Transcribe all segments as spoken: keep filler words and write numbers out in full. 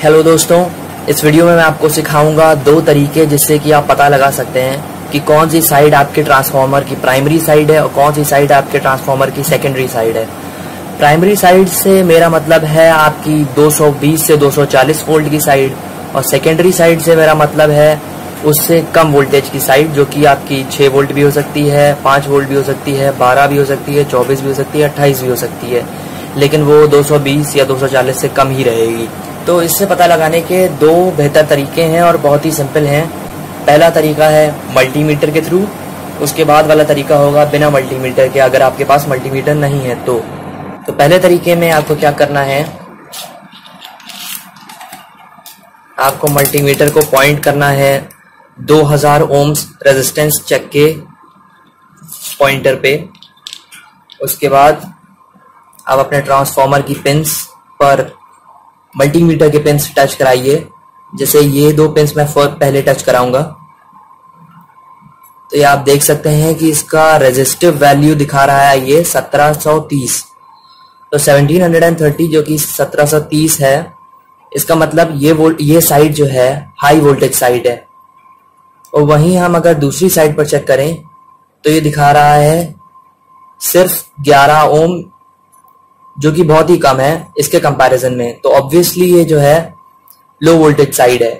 Hello दोस्तों, इस video में मैं आपको सिखाऊंगा दो तरीके जिससे कि आप पता लगा सकते हैं कि कौन सी साइड आपके ट्रांसफार्मर की प्राइमरी साइड है और कौन सी साइड आपके ट्रांसफार्मर की सेकेंडरी साइड है। प्राइमरी साइड से मेरा मतलब है आपकी दो सौ बीस से दो सौ चालीस वोल्ट की साइड, और सेकेंडरी साइड से मेरा मतलब है उससे कम वोल्टेज की साइड, जो कि आपकी छह वोल्ट भी हो सकती है, पाँच वोल्ट भी हो सकती है, बारह भी हो सकती है, चौबीस भी हो सकती है, अट्ठाईस भी हो सकती है, लेकिन वो दो सौ बीस या दो सौ चालीस से कम ही रहेगी। तो इससे पता लगाने के दो बेहतर तरीके हैं और बहुत ही सिंपल हैं। पहला तरीका है मल्टीमीटर के थ्रू, उसके बाद वाला तरीका होगा बिना मल्टीमीटर के, अगर आपके पास मल्टीमीटर नहीं है तो। तो पहले तरीके में आपको क्या करना है, आपको मल्टीमीटर को पॉइंट करना है दो हज़ार ओम्स रेजिस्टेंस चेक के पॉइंटर पे। उसके बाद आप अपने ट्रांसफार्मर की पिंस पर मल्टीमीटर के पिंस टच कराइए। जैसे ये दो पिंस मैं पहले टच कराऊंगा, तो ये आप देख सकते हैं कि इसका रेजिस्टिव वैल्यू दिखा रहा है ये सत्रह सौ तीस। तो सत्रह सौ तीस जो कि सत्रह सौ तीस है, इसका मतलब ये वोल्ट ये साइड जो है हाई वोल्टेज साइड है। और वहीं हम अगर दूसरी साइड पर चेक करें तो ये दिखा रहा है सिर्फ ग्यारह ओम, जो कि बहुत ही कम है इसके कंपैरिजन में। तो ऑब्वियसली ये जो है लो वोल्टेज साइड है।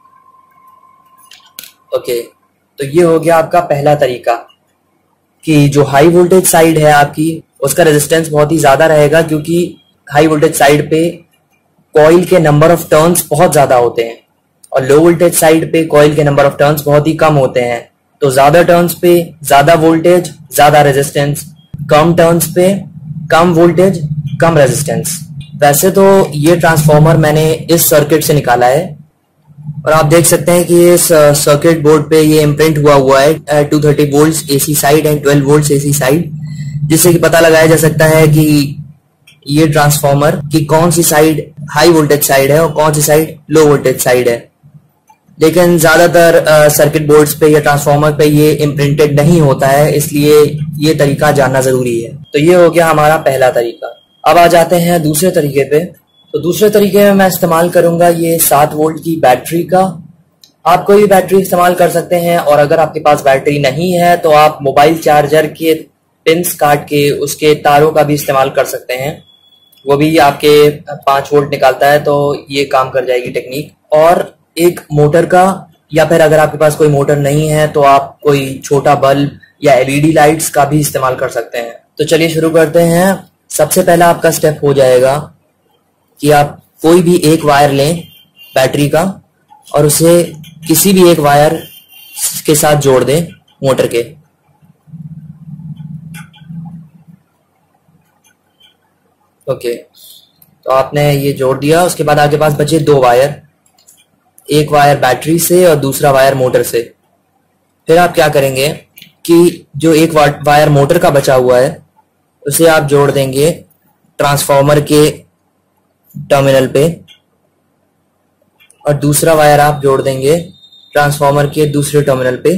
ओके, तो ये हो गया आपका पहला तरीका कि जो हाई वोल्टेज साइड है आपकी, उसका रेजिस्टेंस बहुत ही ज्यादा रहेगा, क्योंकि हाई वोल्टेज साइड पे कॉइल के नंबर ऑफ टर्न्स बहुत ज्यादा होते हैं और लो वोल्टेज साइड पे कॉइल के नंबर ऑफ टर्न्स बहुत ही कम होते हैं। तो ज्यादा टर्न्स पे ज्यादा वोल्टेज ज्यादा रेजिस्टेंस, कम टर्न्स पे कम वोल्टेज कम रेजिस्टेंस। वैसे तो ये ट्रांसफार्मर मैंने इस सर्किट से निकाला है और आप देख सकते हैं कि इस सर्किट बोर्ड पे ये इम्प्रिंट हुआ हुआ है two thirty volts AC side and twelve volts AC side, जिससे कि पता लगाया जा सकता है कि ये ट्रांसफार्मर की कौन सी साइड हाई वोल्टेज साइड है और कौन सी साइड लो वोल्टेज साइड है। लेकिन ज्यादातर सर्किट बोर्ड्स पे या ट्रांसफार्मर पे ये इम्प्रिंटेड नहीं होता है, इसलिए ये तरीका जानना जरूरी है। तो ये हो गया हमारा पहला तरीका। अब आ जाते हैं दूसरे तरीके पे। तो दूसरे तरीके में मैं इस्तेमाल करूंगा ये सात वोल्ट की बैटरी का। आप कोई भी बैटरी इस्तेमाल कर सकते हैं, और अगर आपके पास बैटरी नहीं है तो आप मोबाइल चार्जर के पिंस काट के उसके तारों का भी इस्तेमाल कर सकते हैं, वो भी आपके पाँच वोल्ट निकालता है, तो ये काम कर जाएगी टेक्निक। और एक मोटर का, या फिर अगर आपके पास कोई मोटर नहीं है तो आप कोई छोटा बल्ब या एलईडी लाइट्स का भी इस्तेमाल कर सकते हैं। तो चलिए शुरू करते हैं। सबसे पहला आपका स्टेप हो जाएगा कि आप कोई भी एक वायर लें बैटरी का और उसे किसी भी एक वायर के साथ जोड़ दें मोटर के। ओके, तो आपने ये जोड़ दिया। उसके बाद आपके पास बचे दो वायर, एक वायर बैटरी से और दूसरा वायर मोटर से। फिर आप क्या करेंगे कि जो एक वायर मोटर का बचा हुआ है उसे आप जोड़ देंगे ट्रांसफार्मर के टर्मिनल पे, और दूसरा वायर आप जोड़ देंगे ट्रांसफार्मर के दूसरे टर्मिनल पे।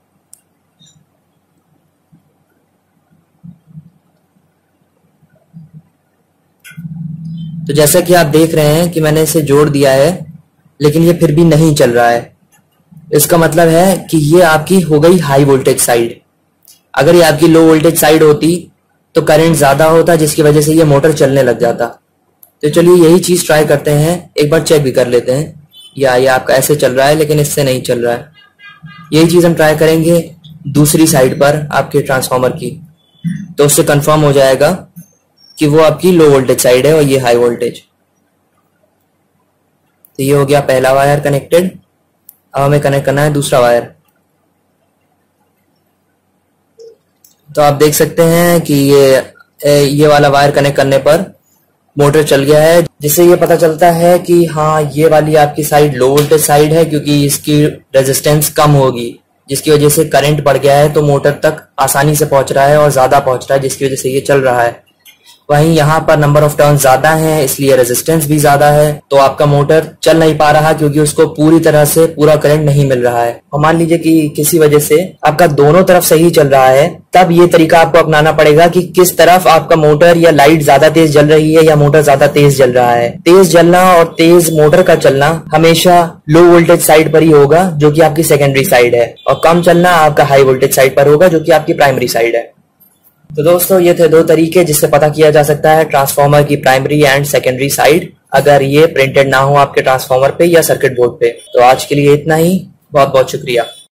तो जैसा कि आप देख रहे हैं कि मैंने इसे जोड़ दिया है, लेकिन ये फिर भी नहीं चल रहा है। इसका मतलब है कि ये आपकी हो गई हाई वोल्टेज साइड। अगर ये आपकी लो वोल्टेज साइड होती तो करंट ज्यादा होता, जिसकी वजह से ये मोटर चलने लग जाता। तो चलिए यही चीज ट्राई करते हैं, एक बार चेक भी कर लेते हैं। या ये आपका ऐसे चल रहा है लेकिन इससे नहीं चल रहा है। यही चीज हम ट्राई करेंगे दूसरी साइड पर आपके ट्रांसफार्मर की, तो उससे कंफर्म हो जाएगा कि वो आपकी लो वोल्टेज साइड है और ये हाई वोल्टेज। तो ये हो गया पहला वायर कनेक्टेड। अब हमें कनेक्ट करना है दूसरा वायर। तो आप देख सकते हैं कि ये ये वाला वायर कनेक्ट करने पर मोटर चल गया है, जिससे ये पता चलता है कि हाँ ये वाली आपकी साइड लो वोल्टेज साइड है, क्योंकि इसकी रेजिस्टेंस कम होगी, जिसकी वजह से करंट बढ़ गया है, तो मोटर तक आसानी से पहुंच रहा है और ज्यादा पहुंच रहा है, जिसकी वजह से ये चल रहा है। वहीं यहाँ पर नंबर ऑफ टर्न्स ज्यादा हैं, इसलिए रेजिस्टेंस भी ज्यादा है, तो आपका मोटर चल नहीं पा रहा क्योंकि उसको पूरी तरह से पूरा करंट नहीं मिल रहा है। और मान लीजिए कि किसी वजह से आपका दोनों तरफ सही चल रहा है, तब ये तरीका आपको अपनाना पड़ेगा कि किस तरफ आपका मोटर या लाइट ज्यादा तेज जल रही है या मोटर ज्यादा तेज जल रहा है। तेज जलना और तेज मोटर का चलना हमेशा लो वोल्टेज साइड पर ही होगा, जो कि आपकी सेकेंडरी साइड है, और कम चलना आपका हाई वोल्टेज साइड पर होगा, जो कि आपकी प्राइमरी साइड है। तो दोस्तों, ये थे दो तरीके जिससे पता किया जा सकता है ट्रांसफार्मर की प्राइमरी एंड सेकेंडरी साइड, अगर ये प्रिंटेड ना हो आपके ट्रांसफार्मर पे या सर्किट बोर्ड पे। तो आज के लिए इतना ही, बहुत बहुत शुक्रिया।